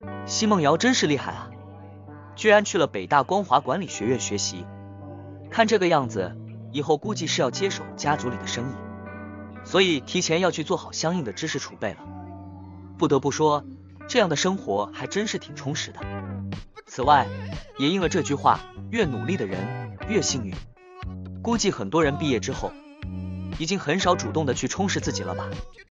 奚梦瑶真是厉害啊，居然去了北大光华管理学院学习，看这个样子，以后估计是要接手家族里的生意，所以提前要去做好相应的知识储备了。不得不说，这样的生活还真是挺充实的。此外，也应了这句话，越努力的人越幸运。估计很多人毕业之后，已经很少主动的去充实自己了吧。